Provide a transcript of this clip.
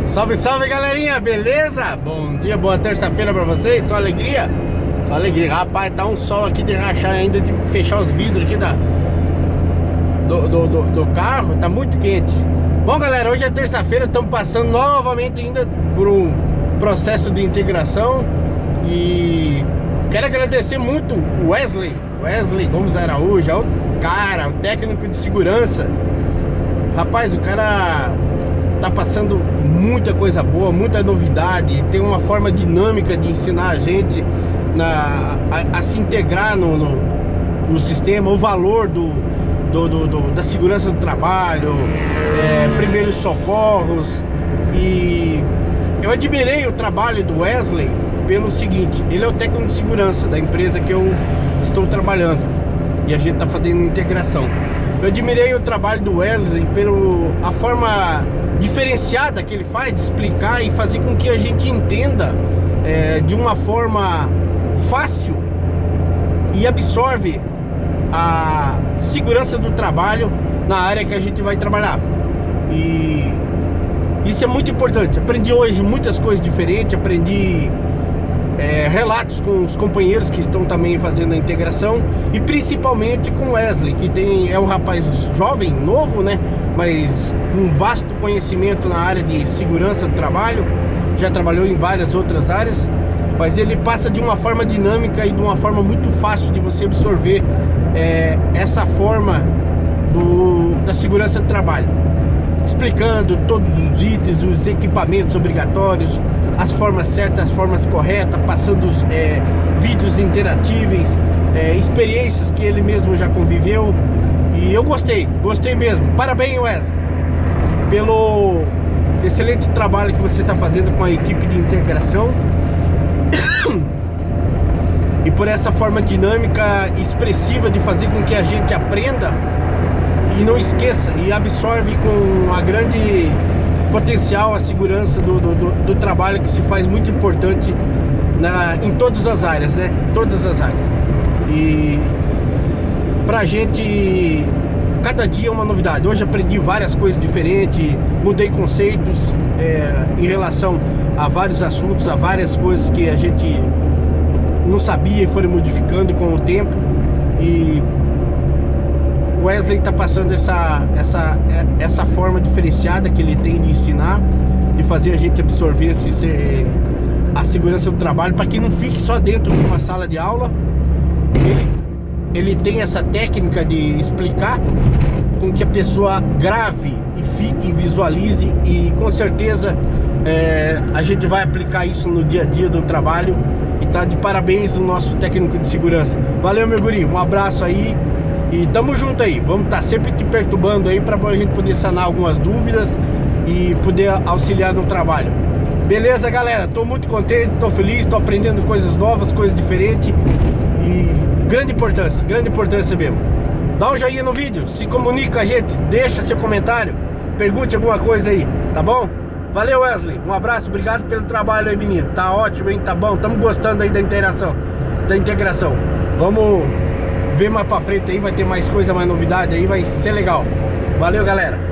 Salve, salve, galerinha, beleza? Bom dia, boa terça-feira pra vocês, só alegria? Só alegria, rapaz, tá um sol aqui de rachar ainda, tive que fechar os vidros aqui do carro, tá muito quente. Bom, galera, hoje é terça-feira, estamos passando novamente ainda por um processo de integração. E quero agradecer muito o Wesley Gomes Araújo, é o cara, o técnico de segurança. Rapaz, o cara tá passando muita coisa boa, muita novidade. Tem uma forma dinâmica de ensinar a gente a se integrar no sistema, o valor da segurança do trabalho, primeiros socorros. E eu admirei o trabalho do Wesley pelo seguinte: ele é o técnico de segurança da empresa que eu estou trabalhando e a gente está fazendo integração. Eu admirei o trabalho do Wesley pela forma diferenciada que ele faz de explicar e fazer com que a gente entenda de uma forma fácil e absorve a segurança do trabalho na área que a gente vai trabalhar. E isso é muito importante. Aprendi hoje muitas coisas diferentes, aprendi relatos com os companheiros que estão também fazendo a integração, e principalmente com o Wesley, que é um rapaz jovem, novo, né? Mas com um vasto conhecimento na área de segurança do trabalho, já trabalhou em várias outras áreas, mas ele passa de uma forma dinâmica e de uma forma muito fácil de você absorver essa forma da segurança do trabalho, explicando todos os itens, os equipamentos obrigatórios, as formas certas, as formas corretas, passando vídeos interatíveis, experiências que ele mesmo já conviveu. E eu gostei mesmo. Parabéns, Wesley, pelo excelente trabalho que você está fazendo com a equipe de integração e por essa forma dinâmica e expressiva de fazer com que a gente aprenda e não esqueça e absorve com a grande potencial a segurança do trabalho, que se faz muito importante em todas as áreas, né? Todas as áreas. E pra gente, cada dia é uma novidade. Hoje aprendi várias coisas diferentes, mudei conceitos em relação a vários assuntos, a várias coisas que a gente não sabia e foram modificando com o tempo. E o Wesley está passando essa forma diferenciada que ele tem de ensinar, de fazer a gente absorver a segurança do trabalho, para que não fique só dentro de uma sala de aula. Ele tem essa técnica de explicar com que a pessoa grave e fique, visualize, e com certeza a gente vai aplicar isso no dia a dia do trabalho. E tá de parabéns o nosso técnico de segurança. Valeu, meu guri, um abraço aí. E tamo junto aí, vamos estar sempre te perturbando aí para a gente poder sanar algumas dúvidas e poder auxiliar no trabalho. Beleza, galera? Tô muito contente, tô feliz, tô aprendendo coisas novas, coisas diferentes. E grande importância mesmo. Dá um joinha no vídeo, se comunica com a gente, deixa seu comentário, pergunte alguma coisa aí, tá bom? Valeu, Wesley, um abraço, obrigado pelo trabalho aí, menino. Tá ótimo, hein? Tá bom, tamo gostando aí da integração. Vamos ver mais pra frente aí, vai ter mais coisa, mais novidade aí, vai ser legal. Valeu, galera.